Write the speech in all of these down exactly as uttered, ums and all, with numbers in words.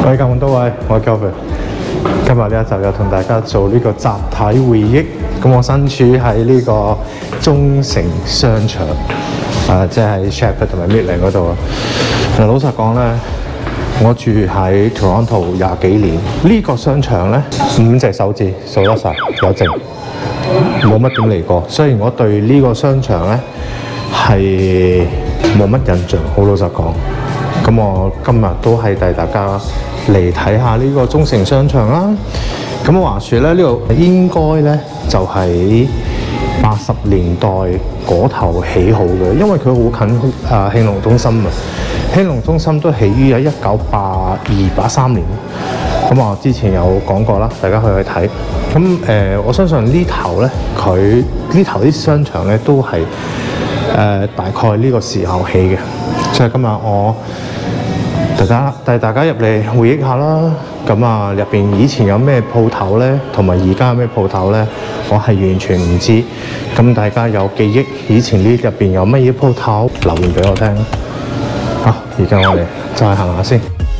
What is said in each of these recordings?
各位咁多位，我係 Kelvin。今日呢一集又同大家做呢個集體回憶。咁我身處喺呢個中城商場，啊，即係 Shepherd 同埋 Midland 嗰度啊。嗱，老實講咧，我住喺 Toronto 廿幾年，呢、這個商場咧五隻手指數得晒，有剩，冇乜點嚟過。雖然我對呢個商場咧係冇乜印象，好老實講。咁我今日都係帶大家嚟睇下呢個中城商場啦。咁話說咧，呢度應該咧就喺八十年代嗰頭起好嘅，因為佢好近啊興隆中心啊。興隆中心都起於喺一九八二八三年。咁我之前有講過啦，大家可以去睇。咁誒、呃，我相信呢頭咧，佢呢頭啲商場咧都係誒、呃、大概呢個時候起嘅。所以今日我大家帶大家入嚟回憶下啦。咁啊，入邊以前有咩鋪頭咧，同埋而家有咩鋪頭咧，我係完全唔知。咁大家有記憶，以前呢入邊有乜嘢鋪頭，留言俾我聽。好，而家我哋再行下先。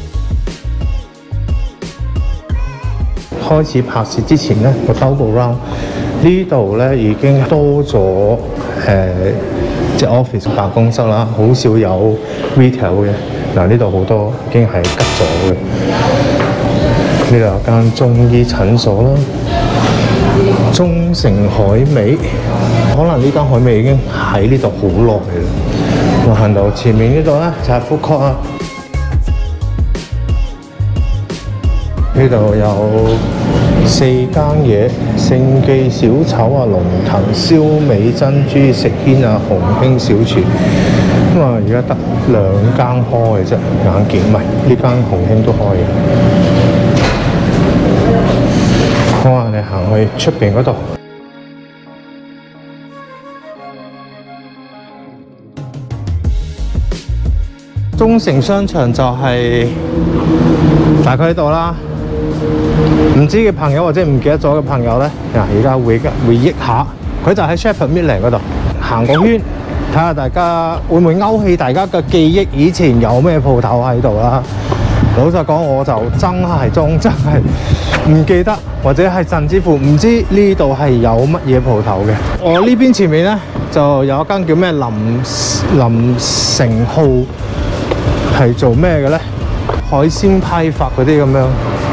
開始拍攝之前咧，個 double round 呢度咧已經多咗誒、呃，即係 office 辦公室啦，好少有 retail 嘅。嗱，呢度好多已經係吉咗嘅。呢度有間中醫診所啦，中城海味，可能呢間海味已經喺呢度好耐啦。我行到前面呢度咧就係 food court 啊，呢度有四間嘢，盛記小炒啊、龍騰燒味、珍珠食軒啊、紅興小廚。咁啊，而家得兩間開嘅啫，眼見唔係呢間紅興都開嘅。好啊，你行去出邊嗰度。中城商場就係大概喺度啦。唔知嘅朋友或者唔記得咗嘅朋友咧，嗱，而家回回憶下，佢就喺 Shepherd Midland 嗰度行個圈，睇下大家會唔會勾起大家嘅記憶，以前有咩鋪頭喺度啦。老實講，我就真係裝真係唔記得，或者係甚至乎唔知呢度係有乜嘢鋪頭嘅。我呢邊前面咧就有一間叫咩林林城號，係做咩嘅咧？海鮮批發嗰啲咁樣。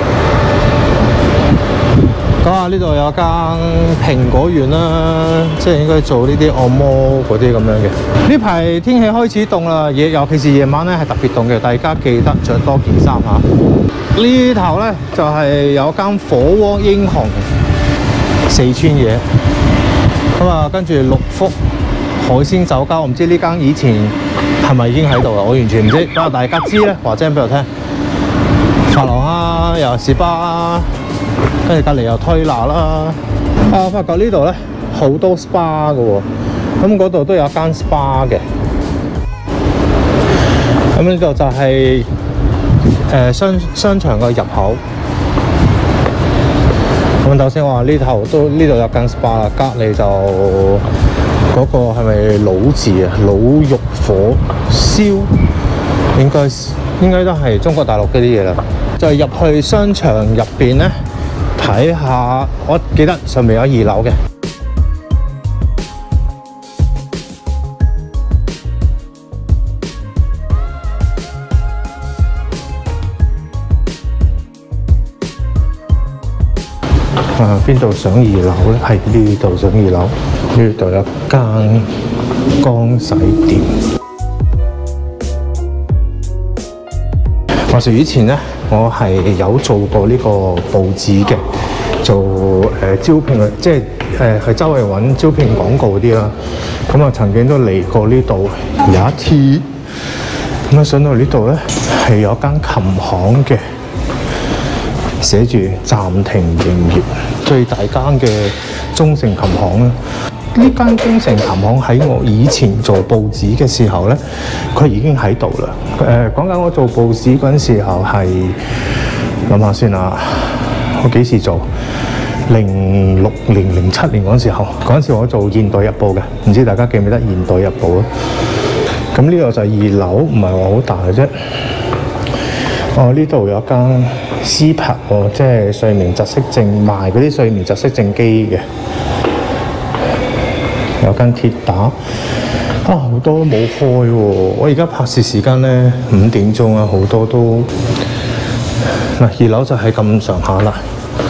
咁啊，呢度有間蘋果園啦，即係應該做呢啲按摩嗰啲咁樣嘅。呢排天氣開始凍啦，夜尤其是夜晚咧係特別凍嘅，大家記得着多件衫嚇。呢頭咧就係、是、有間火鍋英雄四川嘢，咁啊跟住六福海鮮酒家，我唔知呢間以前係咪已經喺度啦，我完全唔知。不過大家知咧，話聲俾我聽。發廊啊，又士巴啊。跟住隔離有推拿啦，啊！我發覺呢度咧好多 S P A 嘅喎，咁嗰度都有間 S P A 嘅。咁呢度就係、是、誒、呃、商商場嘅入口。咁頭先我話呢頭都呢度有間 S P A 啦，隔離就嗰、那個係咪老字啊？老肉火燒應該應該都係中國大陸嗰啲嘢啦。就入去商場入邊咧。睇下，我記得上面有二樓嘅。啊，邊度上二樓咧？係呢度上二樓，呢度有間乾洗店。話說以前咧，我係有做過呢個報紙嘅，做誒、呃、招聘嘅，即係誒去周圍揾招聘廣告嗰啲啦。咁啊，曾經都嚟過呢度有一次。咁啊，上到呢度咧係有間琴行嘅，寫住暫停營業，最大間嘅中城琴行啦。呢間中城琴行喺我以前做報紙嘅時候咧，佢已經喺度啦。誒、呃，講緊我做報紙嗰陣時候係諗下先啊，我幾時做？零六年、零七年嗰陣時候，嗰陣時我做《現代日報》嘅，唔知大家記唔記得《現代日報》啊？咁呢度就係二樓，唔係話好大嘅啫。 哦，呢度有間 C P A C 喎，即係睡眠窒息症賣嗰啲睡眠窒息症機嘅，有間鐵打啊，好多都冇開喎。我而家拍攝時間咧五點鐘啊，好多都嗱，二樓就係咁上下啦。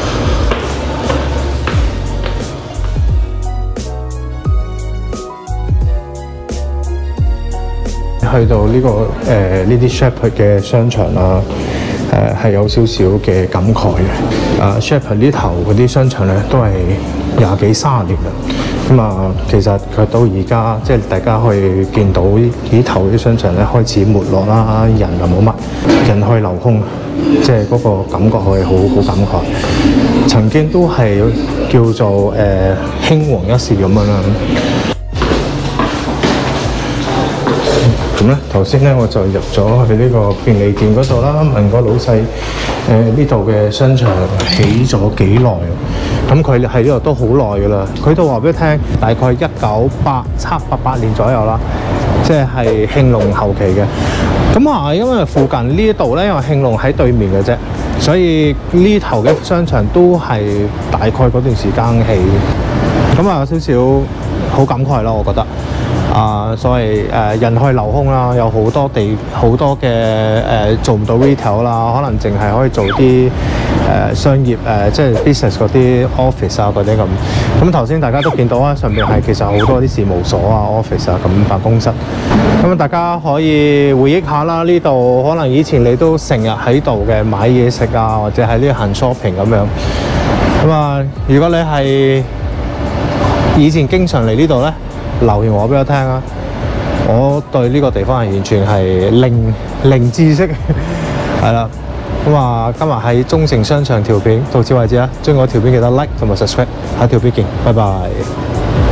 去到呢、這個誒呢啲 Shepherd 嘅商場啦，誒、呃、係有少少嘅感慨嘅。啊 Shepherd 呢頭嗰啲商場咧都係廿幾三十年啦。咁啊，其實佢到而家即係大家可以見到呢頭啲商場咧開始沒落啦，人又冇乜，人去樓空，即係嗰個感覺係好好感慨。曾經都係叫做誒、呃、興旺一時咁樣啦。咁咧，頭先咧我就入咗去呢個便利店嗰度啦，問個老細誒呢度嘅商場起咗幾耐？咁佢喺呢度都好耐噶啦。佢都話俾你聽，大概一九八七八八年左右啦，即係興隆後期嘅。咁啊，因為附近呢一度咧，因為興隆喺對面嘅啫，所以呢頭嘅商場都係大概嗰段時間起。咁啊，有少少好感慨啦，我覺得。啊，所謂誒、呃、人去樓空啦，有好多地好多嘅誒、呃、做唔到 retail 啦，可能淨係可以做啲誒、呃、商業誒、呃、即係 business 嗰啲 office 啊嗰啲咁。咁頭先大家都見到啊，上面係其實好多啲事務所啊 office 啊咁辦公室。咁大家可以回憶下啦，呢度可能以前你都成日喺度嘅買嘢食啊，或者喺呢度行 shopping 咁樣。咁啊，如果你係以前經常嚟呢度咧，留言話俾我聽啊！我對呢個地方係完全係零零知識，係啦。咁啊，今日喺中城商場條片到此為止啦。中意我條片記得 like 同埋 subscribe，下條片見，拜拜。